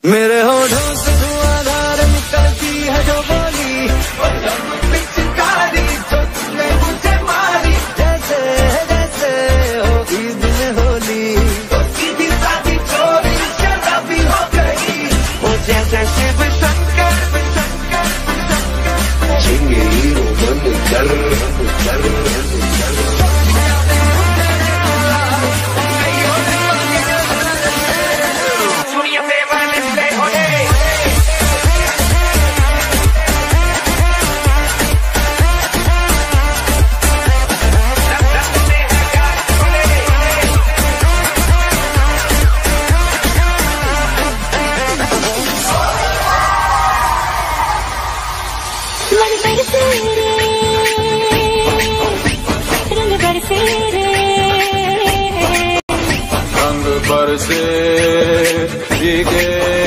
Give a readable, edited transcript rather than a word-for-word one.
मेरे होठों से धुआंधार निकलती है जो बोली, पिचकारी जो तुमने मुझे मारी, जैसे जैसे होगी दिन होली, तो सीधी सादी चोरी शराबी हो गई, वो जैसे शिव शंकर झिंगे हीरो बन कर रंग बरसे भीगे